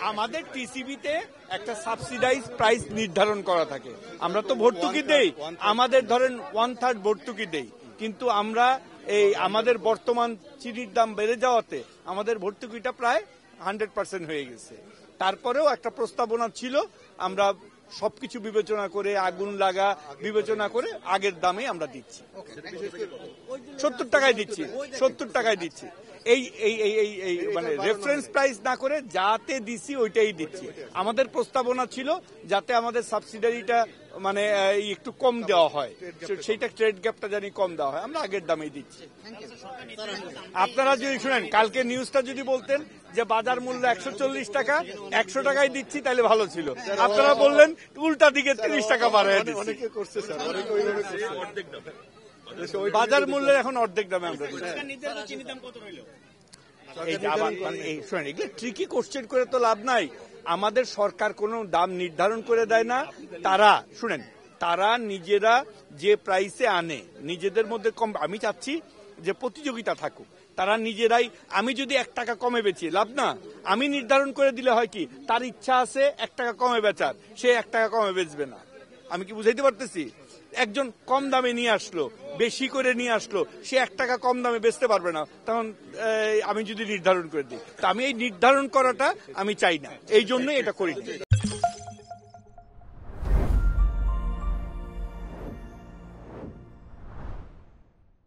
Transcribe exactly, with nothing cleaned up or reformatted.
আমাদের টিসিবিতে একটা subsidise price নির্ধারণ করা থাকে। আমরা তো ভর্তুকি দেই, আমাদের ধরেন ওয়ান থার্ড ভর্তুকি দেই, কিন্তু আমরা এই আমাদের বর্তমান চিনির দাম বেড়ে যাওয়াতে আমাদের ভর্তুকিটা প্রায় হান্ড্রেড পার্সেন্ট হয়ে গেছে। তারপরেও একটা প্রস্তাবনা ছিল, আমরা সবকিছু বিবেচনা করে আগুন লাগা বিবেচনা করে আগের দামে আমরা দিচ্ছি, সত্তর টাকায় দিচ্ছি সত্তর টাকায় দিচ্ছি এই এই এই এই মানে রেফারেন্স প্রাইস না করে যাতে দিচ্ছি ওইটাই দিচ্ছি। আমাদের প্রস্তাবনা ছিল যাতে আমাদের সাবসিডারিটা মানে একটু কম দেওয়া হয়, সেইটা ট্রেড গ্যাপটা জানি কম দেওয়া হয়, আমরা আগের দামেই দিচ্ছি। আপনারা যদি শুনেন, কালকে নিউজটা যদি বলতেন যে বাজার মূল্য একশো চল্লিশ টাকা একশো টাকায় দিচ্ছি তাহলে ভালো ছিল। আপনারা বললেন উল্টা দিকে তিরিশ টাকা বাড়ায় দিচ্ছি। বাজার মূল্যের এখন অর্ধেক দামে আমরা ট্রিকি কোশ্চেন করে তো লাভ নাই। আমাদের সরকার কোনো দাম নির্ধারণ করে দেয় না। তারা শুনেন, তারা নিজেরা যে প্রাইসে আনে নিজেদের মধ্যে কম। আমি চাচ্ছি যে প্রতিযোগিতা থাকুক, তারা নিজেরাই। আমি যদি এক টাকা কমে বেচি লাভ না, আমি নির্ধারণ করে দিলে হয় কি, তার ইচ্ছা আছে এক টাকা কমে বেচার, সে এক টাকা কমে বেচবে না। আমি কি বুঝাইতে পারতেছি? একজন কম দামে নিয়ে আসলো, বেশি করে নিয়ে আসলো, সে এক টাকা কম দামে বেচতে পারবে না, তখন আমি যদি নির্ধারণ করে দিই, তা আমি এই নির্ধারণ করাটা আমি চাই না, এই জন্যই এটা করি।